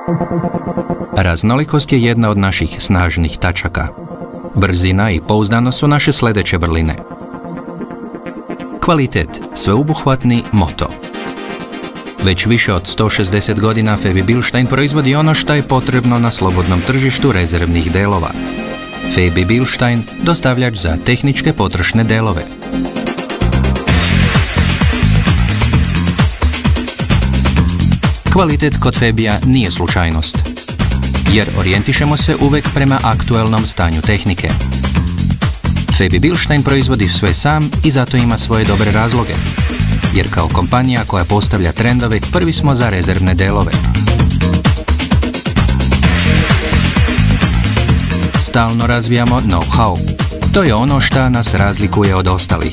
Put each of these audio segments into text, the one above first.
Raznolikost je jedna od naših snažnih tačaka. Brzina i pouzdanost su naše sljedeće vrline. Kvalitet, sveobuhvatni moto. Već više od 160 godina Febi Bilstein proizvodi ono što je potrebno na slobodnom tržištu rezervnih delova. Febi Bilstein, dostavljač za tehničke potrošne delove. Kvalitet kod Febija nije slučajnost, jer orijentišemo se uvek prema aktuelnom stanju tehnike. Febi Bilstein proizvodi sve sam i zato ima svoje dobre razloge, jer kao kompanija koja postavlja trendove, prvi smo za rezervne delove. Stalno razvijamo know-how. To je ono što nas razlikuje od ostalih.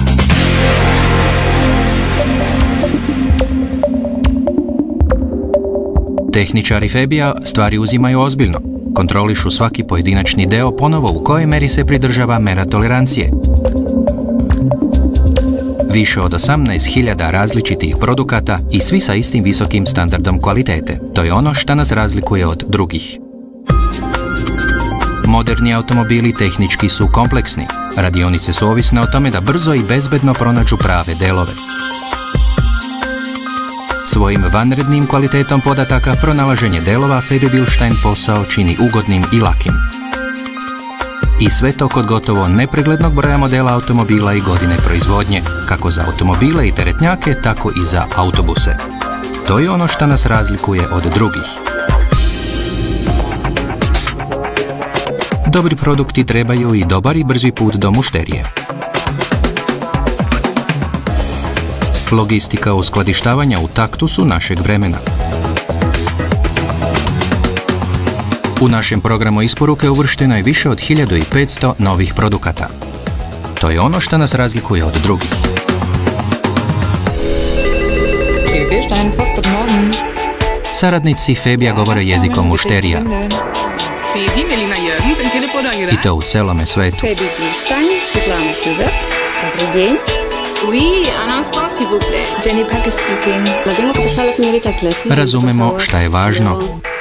Tehničari Febija stvari uzimaju ozbiljno. Kontrolišu svaki pojedinačni deo ponovo u kojoj meri se pridržava mera tolerancije. Više od 18.000 različitih produkata i svi sa istim visokim standardom kvalitete. To je ono što nas razlikuje od drugih. Moderni automobili tehnički su kompleksni. Radionice su ovisne o tome da brzo i bezbedno pronađu prave delove. Svojim vanrednim kvalitetom podataka pronalaženje delova Febi Bilstein posao čini ugodnim i lakim. I sve to kod gotovo nepreglednog broja modela automobila i godine proizvodnje, kako za automobile i teretnjake, tako i za autobuse. To je ono što nas razlikuje od drugih. Dobri produkti trebaju i dobar i brzi put do mušterije. Logistika uskladištavanja u taktu su našeg vremena. U našem programu isporuke uvršteno je više od 1500 novih produkata. To je ono što nas razlikuje od drugih. Saradnici Febija govore jezikom mušterija. I to u celome svetu. Febi Bilstein, Svetlana Hubert. Dobar dan. Oui, un instant, s'il vous plaît. Jenny Packer speaking. La demo che pošalja signorita Klef. Razumemo šta je važno.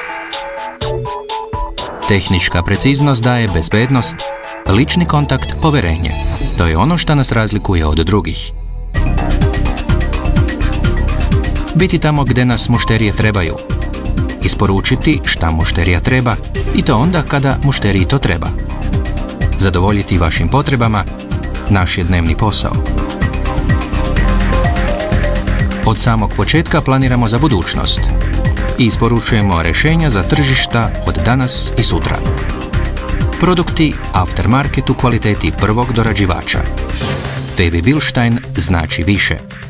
Tehnička preciznost daje bezbednost, lični kontakt poverenje. To je ono što nas razlikuje od drugih. Biti tamo gde nas mušterije trebaju. Isporučiti šta mušterija treba i to onda kada mušteriji to treba. Zadovoljiti vašim potrebama, naš je dnevni posao. Od samog početka planiramo za budućnost i isporučujemo rješenja za tržišta od danas i sutra. Produkti aftermarket u kvaliteti prvog dorađivača. Febi Bilstein znači više.